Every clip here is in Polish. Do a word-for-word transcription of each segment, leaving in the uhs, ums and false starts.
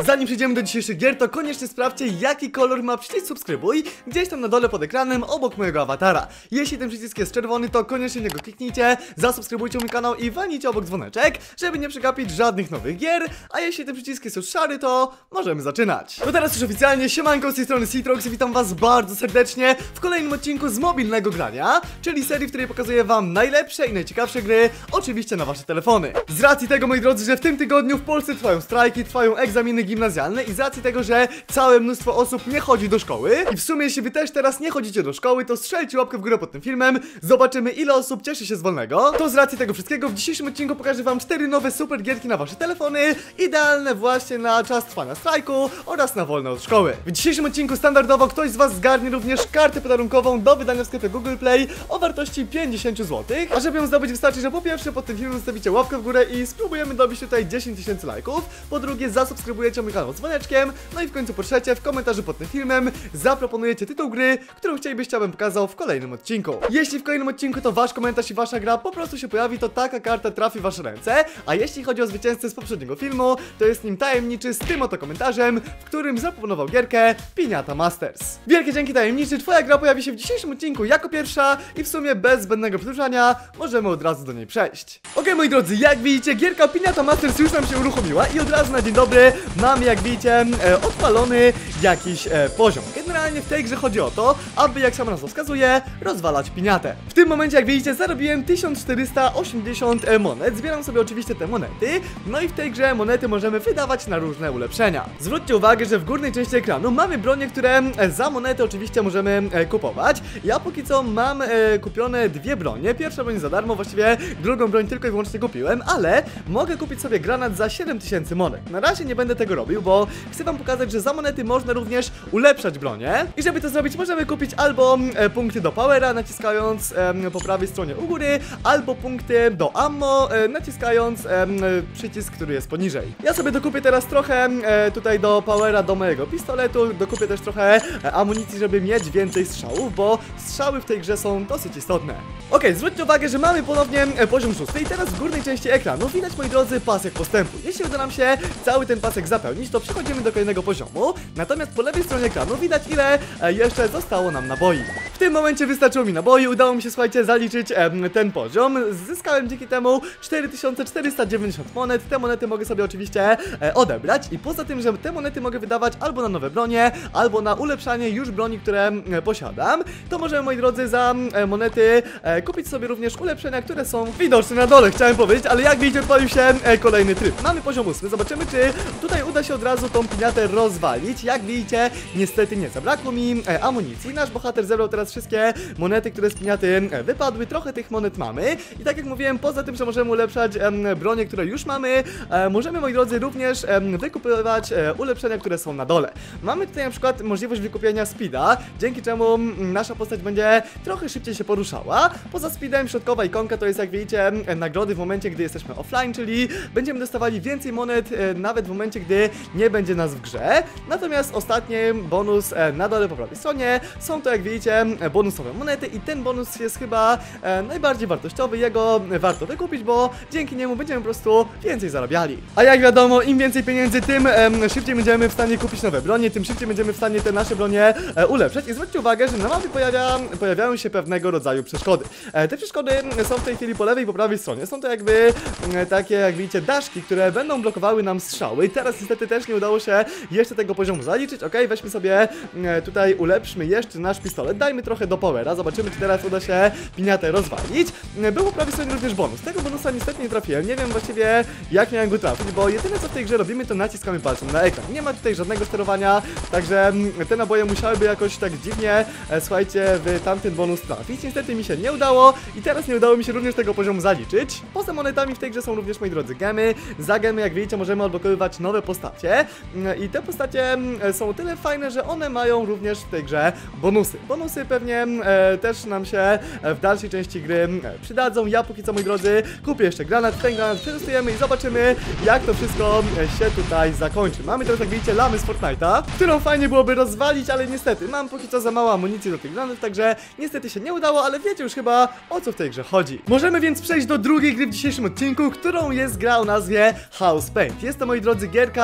zanim przejdziemy do dzisiejszych gier, to koniecznie sprawdźcie, jaki kolor ma przycisk subskrybuj gdzieś tam na dole pod ekranem obok mojego awatara. Jeśli ten przycisk jest czerwony, to koniecznie niego kliknijcie, zasubskrybujcie mój kanał i walnijcie obok dzwoneczek, żeby nie przegapić żadnych nowych gier. A jeśli ten przycisk jest już szary, to możemy zaczynać. To teraz już oficjalnie, siemanko, z tej strony Citrox i witam was bardzo serdecznie w kolejnym odcinku z mobilnego grania, czyli serii, w której pokazuję wam najlepsze i najciekawsze gry, oczywiście na wasze telefony. Z racji tego, moi drodzy, że w tym tygodniu w Polsce trwają strajki, trwają egzaminy gimnazjalne i z racji tego, że całe mnóstwo osób nie chodzi do szkoły i w sumie jeśli wy też teraz nie chodzicie do szkoły, to strzelcie łapkę w górę pod tym filmem, zobaczymy ile osób cieszy się z wolnego. To z racji tego wszystkiego w dzisiejszym odcinku pokażę wam cztery nowe super gierki na wasze telefony, idealne właśnie na czas trwania strajku oraz na wolne od szkoły. W dzisiejszym odcinku standardowo ktoś z was zgarnie również kartę podarunkową do wydania w sklepie Google Play o wartości pięćdziesiąt złotych, a żeby ją zdobyć wystarczy, że po pierwsze pod tym filmem zostawicie łapkę w górę i spróbujemy dobić tutaj dziesięć tysięcy lajków, po drugie zasubskrybujecie mój kanał dzwoneczkiem, no i w końcu po trzecie w komentarzu pod tym filmem zaproponujecie tytuł gry, którą chcielibyście, abym pokazał w kolejnym odcinku. Jeśli w kolejnym odcinku to wasz komentarz i wasza gra po prostu się pojawi, to taka karta trafi w wasze ręce, a jeśli chodzi o zwycięzcę z poprzedniego filmu, to jest nim tajemniczy z tym oto komentarzem, w którym zaproponował gierkę Piñata Masters. Wielkie dzięki tajemniczy, twoja gra pojawi się w dzisiejszym odcinku jako pierwsza i w sumie bez zbędnego przedłużania możemy od razu do niej przejść. Ok, moi drodzy, jak widzicie, gierka Piñata Masters już nam się uruchomiła i od razu na dzień dobry mamy, jak widzicie, e, odpalony jakiś e, poziom. Generalnie w tej grze chodzi o to, aby, jak sama nazwa wskazuje, rozwalać piniatę. W tym momencie, jak widzicie, zarobiłem tysiąc czterysta osiemdziesiąt monet, zbieram sobie oczywiście te monety, no i w tej grze monety możemy wydawać na różne ulepszenia. Zwróćcie uwagę, że w górnej części ekranu mamy bronie, które za monety oczywiście możemy e, kupować. Ja póki co mam e, kupione dwie bronie, pierwsza broń za darmo, właściwie drugą broń tylko i wyłącznie kupiłem, ale mogę kupić sobie granat za siedem tysięcy monet. Na razie nie będę tego robił, bo chcę wam pokazać, że za monety można również ulepszać bronię i żeby to zrobić, możemy kupić albo e, punkty do powera, naciskając e, po prawej stronie u góry, albo punkty do ammo, e, naciskając e, przycisk, który jest poniżej. Ja sobie dokupię teraz trochę e, tutaj do powera do mojego pistoletu, dokupię też trochę e, amunicji, żeby mieć więcej strzałów, bo strzały w tej grze są dosyć istotne. Ok, zwróćcie uwagę, że mamy ponownie e, poziom szósty i teraz w górnej części ekranu widać, moi drodzy, pasek postępu. Jeśli uda nam się cały ten pasek zapełnić, to przechodzimy do kolejnego poziomu, natomiast po lewej stronie ekranu widać, ile e, jeszcze zostało nam naboi. W tym momencie wystarczyło mi naboi, udało mi się, słuchajcie, zaliczyć e, ten poziom. Zyskałem dzięki temu cztery tysiące czterysta dziewięćdziesiąt monet. Te monety mogę sobie oczywiście e, odebrać i poza tym, że te monety mogę wydawać albo na nowe bronie, albo na ulepszanie już broni, które e, posiadam, to możemy, moi drodzy, za e, monety e, kupić sobie również ulepszenia, które są widoczne na dole, chciałem powiedzieć, ale jak widzicie, odpalił się e, kolejny tryb. Mamy poziom ósmy, zobaczymy, czy tutaj uda się od razu tą piniatę rozwalić. Jak widzicie, niestety nie zabrakło mi e, amunicji. Nasz bohater zebrał teraz wszystkie monety, które z piniaty e, wypadły. Trochę tych monet mamy i tak jak mówiłem, poza tym, że możemy ulepszać e, bronie, które już mamy, e, możemy, moi drodzy, również e, wykupywać e, ulepszenia, które są na dole. Mamy tutaj na przykład możliwość wykupienia speeda, dzięki czemu nasza postać będzie trochę szybciej się poruszała. Poza speedem środkowa ikonka to jest, jak widzicie, e, nagrody w momencie, gdy jesteśmy offline, czyli będziemy dostawali więcej monet e, nawet w momencie, gdy nie będzie nas w grze. Natomiast ostatni bonus e, na dole po prawej stronie są to, jak widzicie, e, bonusowe monety i ten bonus jest chyba e, najbardziej wartościowy. Jego warto wykupić, bo dzięki niemu będziemy po prostu więcej zarabiali. A jak wiadomo, im więcej pieniędzy, tym e, szybciej będziemy w stanie kupić nowe bronie, tym szybciej będziemy w stanie te nasze bronie e, ulepszać. I zwróćcie uwagę, że na mapie pojawia, pojawiają się pewnego rodzaju przeszkody. E, te przeszkody są w tej chwili po lewej i po prawej stronie. Są to jakby e, takie, jak widzicie, daszki, które będą blokowały nam strzały. I teraz niestety też nie udało się jeszcze tego poziomu zaliczyć. Ok, weźmy sobie e, tutaj, ulepszmy jeszcze nasz pistolet, dajmy trochę do powera, zobaczymy, czy teraz uda się piniatę rozwalić. E, był po prawej stronie również bonus. Tego bonusa niestety nie trafiłem, nie wiem właściwie, jak miałem go trafić, bo jedyne, co w tej grze robimy, to naciskamy palcem na ekran. Nie ma tutaj żadnego sterowania, także te naboje musiałyby jakoś tak dziwnie, e, słuchajcie, w tamten bonus trafić. Niestety mi się nie udało i teraz nie udało mi się również tego poziomu zaliczyć. Poza monetami w tej grze są również, moi drodzy, gemy. Za gemy, jak widzicie, możemy odblokowywać nowe postacie i te postacie są o tyle fajne, że one mają również w tej grze bonusy. Bonusy pewnie e, też nam się w dalszej części gry przydadzą. Ja póki co, moi drodzy, kupię jeszcze granat, ten granat przetestujemy i zobaczymy, jak to wszystko się tutaj zakończy. Mamy teraz, jak widzicie, lamy z Fortnite'a, którą fajnie byłoby rozwalić, ale niestety mam póki co za mało amunicji do tych granatów, także niestety się nie udało, ale wiecie już chyba, o co w tej grze chodzi. Możemy więc przejść do drugiej gry w dzisiejszym odcinku, którą jest gra o nazwie House Paint. Jest to, moi drodzy, gierka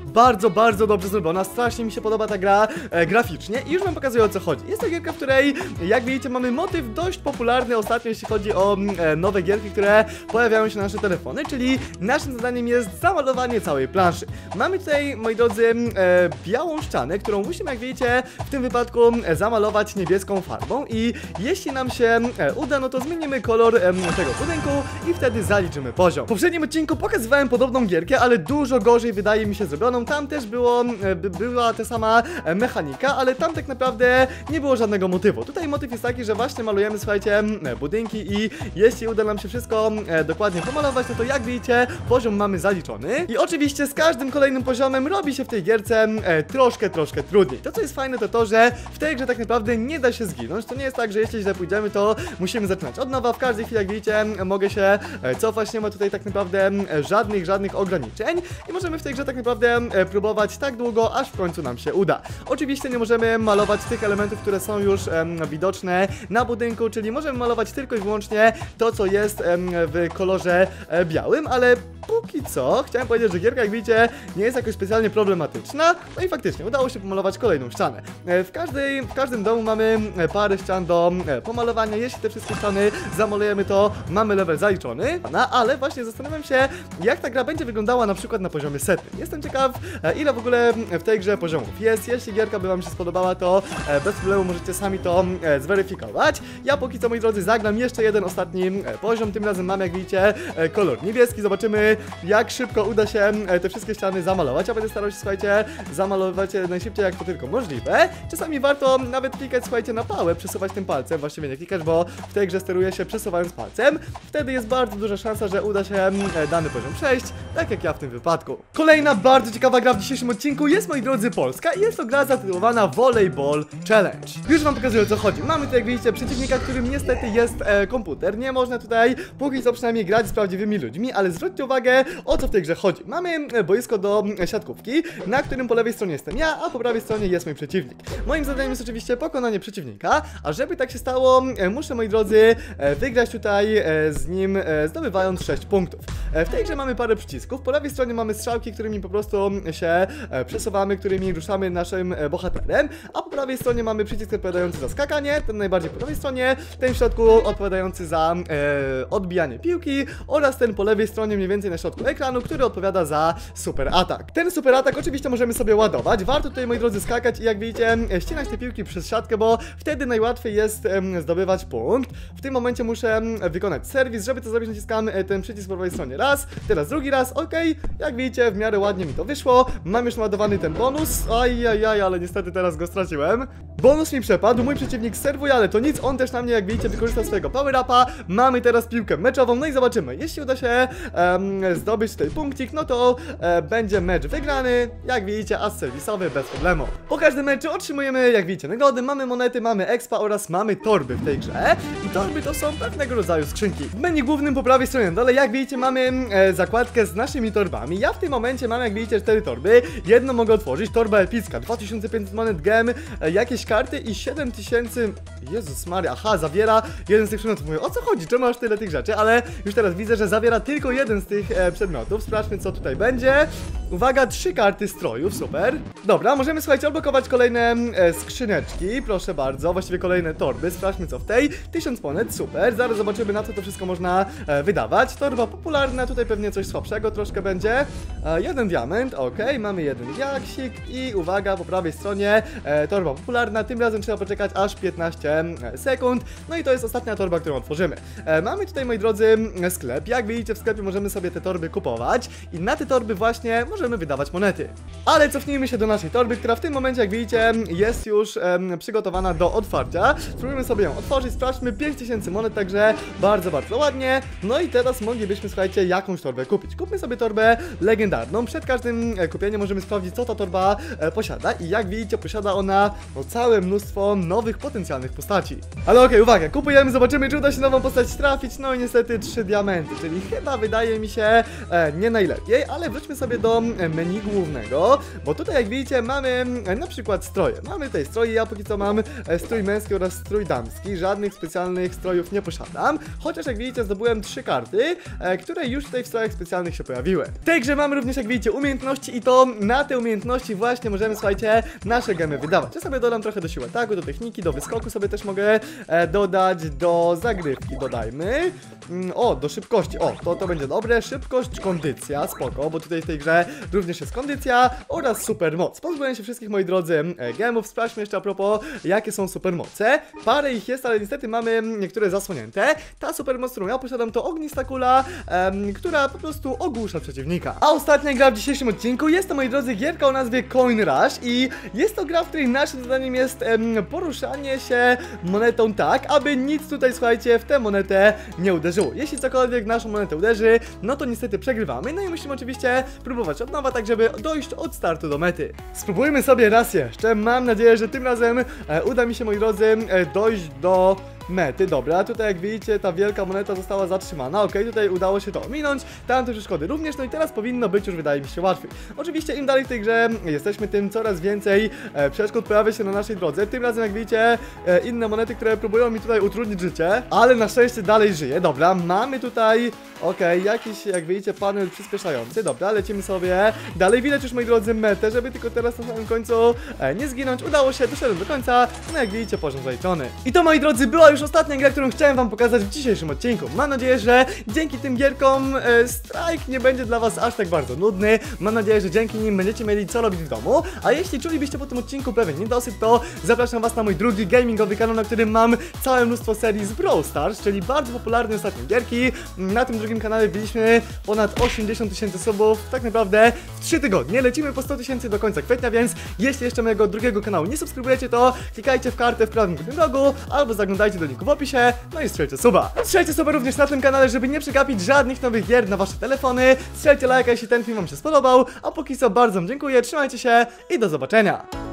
bardzo, bardzo dobrze zrobiona, strasznie mi się podoba ta gra e, graficznie i już wam pokazuję, o co chodzi. Jest to gierka, w której, jak widzicie, mamy motyw dość popularny ostatnio, jeśli chodzi o e, nowe gierki, które pojawiają się na nasze telefony, czyli naszym zadaniem jest zamalowanie całej planszy. Mamy tutaj, moi drodzy, e, białą ścianę, którą musimy, jak widzicie, w tym wypadku e, zamalować niebieską farbą i jeśli nam się e, uda, no to zmienimy kolor e, tego budynku i wtedy zaliczymy poziom. W poprzednim odcinku pokazywałem podobną gierkę, ale dużo gorzej wydaje mi się zrobioną. Tam też było, e, by, była ta sama e, mechanika, ale tam tak naprawdę nie było żadnego motywu. Tutaj motyw jest taki, że właśnie malujemy, słuchajcie, e, budynki i jeśli uda nam się wszystko e, dokładnie pomalować, no to jak widzicie, poziom mamy zaliczony. I oczywiście z każdym kolejnym poziomem robi się w tej gierce e, troszkę, troszkę trudniej. To, co jest fajne, to to, że w tej grze tak naprawdę nie da się zginąć. To nie jest tak, że jeśli źle pójdziemy, to musimy zaczynać od nowa. W każdej chwili, jak widzicie, mogę się e, cofać. Nie ma tutaj tak naprawdę e, żadnych, żadnych ograniczeń i możemy w tej grze tak naprawdę e, próbować tak długo, aż w końcu nam się uda. Oczywiście nie możemy malować tych elementów, które są już e, widoczne na budynku, czyli możemy malować tylko i wyłącznie to, co jest e, w kolorze e, białym, ale póki co chciałem powiedzieć, że gierka, jak widzicie, nie jest jakoś specjalnie problematyczna. No i faktycznie udało się pomalować kolejną ścianę. E, w, każdej, w każdym domu mamy parę ścian do e, pomalowania. Jeśli te wszystkie ściany zamalujemy, to mamy level zaliczony. No, ale właśnie zastanawiam się, jak ta gra będzie wyglądała na przykład na poziomie setnym. Jestem ciekaw, e, ile w ogóle w tej grze poziomów jest. Jeśli gierka by wam się spodobała, to e, bez problemu możecie sami to e, zweryfikować. Ja póki co, moi drodzy, zagram jeszcze jeden ostatni e, poziom. Tym razem mamy, jak widzicie, e, kolor niebieski. Zobaczymy, jak szybko uda się e, te wszystkie ściany zamalować. Ja będę starał się, słuchajcie, zamalować je najszybciej, jak to tylko możliwe. Czasami warto nawet klikać, słuchajcie, na pałę, przesuwać tym palcem. Właściwie nie klikać, bo w tej grze steruje się przesuwając palcem. Wtedy jest bardzo duża szansa, że uda się e, dany poziom przejść, tak jak ja w tym wypadku. Kolejna bardzo ciekawa gra w dzisiejszym odcinku jest, moi drodzy, polska i jest to gra zatytułowana Volleyball Challenge. Już wam pokazuję, o co chodzi. Mamy tutaj, jak widzicie, przeciwnika, którym niestety jest e, komputer. Nie można tutaj póki co przynajmniej grać z prawdziwymi ludźmi, ale zwróćcie uwagę, o co w tej grze chodzi. Mamy boisko do siatkówki, na którym po lewej stronie jestem ja, a po prawej stronie jest mój przeciwnik. Moim zadaniem jest oczywiście pokonanie przeciwnika, a żeby tak się stało, muszę, moi drodzy, wygrać tutaj z nim, zdobywając sześć punktów. W tej grze mamy parę przycisków. Po lewej stronie mamy strzałki, którymi po prostu się przesuwamy, którymi ruszamy naszym bohaterem, a po prawej stronie mamy przycisk odpowiadający za skakanie, ten najbardziej po prawej stronie, ten w środku odpowiadający za e, odbijanie piłki oraz ten po lewej stronie mniej więcej na środku ekranu, który odpowiada za super atak. Ten super atak oczywiście możemy sobie ładować. Warto tutaj, moi drodzy, skakać i, jak widzicie, ścinać te piłki przez siatkę, bo wtedy najłatwiej jest em, zdobywać punkt. W tym momencie muszę em, wykonać serwis. Żeby to zrobić, naciskam ten przycisk po prawej stronie raz, teraz drugi raz, ok. Jak widzicie, w miarę ładnie mi to wyszło. Mam już naładowany ten bonus. Ajajaj, ale niestety teraz go straciłem. Bonus mi przepadł, mój przeciwnik serwuje, ale to nic. On też na mnie, jak widzicie, wykorzystał swojego power-upa. Mamy teraz piłkę meczową, no i zobaczymy. Jeśli uda się em, zdobyć tutaj punkcik, no to e, będzie mecz wygrany, jak widzicie, as serwisowy bez problemu. Po każdym meczu otrzymujemy, jak widzicie, nagrody, mamy monety, mamy expa oraz mamy torby w tej grze. I torby to są pewnego rodzaju skrzynki. W menu głównym po prawej stronie na dole, jak widzicie, mamy e, zakładkę z naszymi torbami. Ja w tym momencie mam, jak widzicie, cztery torby. Jedną mogę otworzyć, torba epicka, dwa tysiące pięćset monet gem, e, jakieś karty i siedem tysięcy... Jezus Maria, aha, zawiera jeden z tych przedmiotów. Mówię, o co chodzi? Czemu masz tyle tych rzeczy? Ale już teraz widzę, że zawiera tylko jeden z tych e, przedmiotów. Sprawdźmy, co tutaj będzie. Uwaga, trzy karty strojów, super. Dobra, możemy, słuchajcie, odblokować kolejne e, skrzyneczki, proszę bardzo, właściwie kolejne torby. Sprawdźmy, co w tej. tysiąc monet, super. Zaraz zobaczymy, na co to wszystko można e, wydawać. Torba popularna, tutaj pewnie coś słabszego troszkę będzie. E, jeden diament, ok, mamy jeden diaksik i uwaga, po prawej stronie e, torba popularna. Tym razem trzeba poczekać aż piętnaście sekund. No i to jest ostatnia torba, którą otworzymy. E, mamy tutaj, moi drodzy, sklep. Jak widzicie, w sklepie możemy sobie te torby kupować i na te torby właśnie możemy wydawać monety. Ale cofnijmy się do naszej torby, która w tym momencie, jak widzicie, jest już em, przygotowana do otwarcia. Spróbujmy sobie ją otworzyć, sprawdźmy, pięć tysięcy monet, także bardzo, bardzo ładnie. No i teraz moglibyśmy, słuchajcie, jakąś torbę kupić. Kupmy sobie torbę legendarną. Przed każdym kupieniem możemy sprawdzić, co ta torba e, posiada i jak widzicie, posiada ona na no, całe mnóstwo nowych potencjalnych postaci. Ale okej, okay, uwaga, kupujemy, zobaczymy, czy uda się nową postać trafić. No i niestety trzy diamenty, czyli chyba wydaje mi się e, nie najlepiej, ale wróćmy sobie do menu głównego, bo tutaj jak widzicie mamy e, na przykład stroje. Mamy tutaj stroje, ja póki co mam e, strój męski oraz strój damski, żadnych specjalnych strojów nie posiadam, chociaż jak widzicie zdobyłem trzy karty, e, które już tutaj w strojach specjalnych się pojawiły. W tej grze mamy również jak widzicie umiejętności i to na te umiejętności właśnie możemy, słuchajcie, nasze gemy wydawać. Ja sobie dodam trochę do siły ataku, do techniki, do wyskoku sobie też mogę e, dodać, do zagrywki dodajmy. Mm, o, do szybkości, o, to, to będzie dobre. Szybkość, kondycja, spoko, bo tutaj w tej grze również jest kondycja oraz supermoc. Pozbyłem się wszystkich, moi drodzy, e, gemów. Sprawdźmy jeszcze a propos, jakie są supermoce. Parę ich jest, ale niestety mamy niektóre zasłonięte. Ta supermoc, którą ja posiadam, to ognista kula, em, która po prostu ogłusza przeciwnika. A ostatnia gra w dzisiejszym odcinku jest to, moi drodzy, gierka o nazwie Coin Rush i jest to gra, w której naszym zadaniem jest em, poruszanie się monetą tak, aby nic tutaj, słuchajcie, w tę monetę nie uderzyło. Jeśli cokolwiek w naszą monetę uderzy, no to niestety przegrywamy. No i musimy oczywiście próbować od nowa, tak żeby dojść od startu do mety. Spróbujmy sobie raz jeszcze. Mam nadzieję, że tym razem e, uda mi się, moi drodzy, e, dojść do mety. Dobra, tutaj jak widzicie ta wielka moneta została zatrzymana, ok, tutaj udało się to ominąć, tam te przeszkody również, no i teraz powinno być już, wydaje mi się, łatwiej. Oczywiście im dalej w tej grze jesteśmy, tym coraz więcej e, przeszkód pojawia się na naszej drodze. Tym razem jak widzicie e, inne monety, które próbują mi tutaj utrudnić życie, ale na szczęście dalej żyję. Dobra, mamy tutaj, ok, jakiś, jak widzicie, panel przyspieszający. Dobra, lecimy sobie dalej, widać już, moi drodzy, metę, żeby tylko teraz na samym końcu e, nie zginąć. Udało się, doszedłem do końca, no jak widzicie, poziom zaliczony. I to, moi drodzy, była już ostatnia gra, którą chciałem wam pokazać w dzisiejszym odcinku. Mam nadzieję, że dzięki tym gierkom e, strajk nie będzie dla was aż tak bardzo nudny. Mam nadzieję, że dzięki nim będziecie mieli co robić w domu. A jeśli czulibyście po tym odcinku pewien niedosyt, to zapraszam was na mój drugi gamingowy kanał, na którym mam całe mnóstwo serii z Brawl Stars, czyli bardzo popularne ostatnie gierki. Na tym drugim kanale byliśmy ponad osiemdziesiąt tysięcy subów, tak naprawdę w trzy tygodnie. Lecimy po sto tysięcy do końca kwietnia, więc jeśli jeszcze mojego drugiego kanału nie subskrybujecie, to klikajcie w kartę w prawym górnym rogu albo zaglądajcie do linku w opisie, no i strzelcie suba. Strzelcie suba również na tym kanale, żeby nie przegapić żadnych nowych gier na wasze telefony. Strzelcie lajka, jeśli ten film wam się spodobał, a póki co bardzo wam dziękuję, trzymajcie się i do zobaczenia.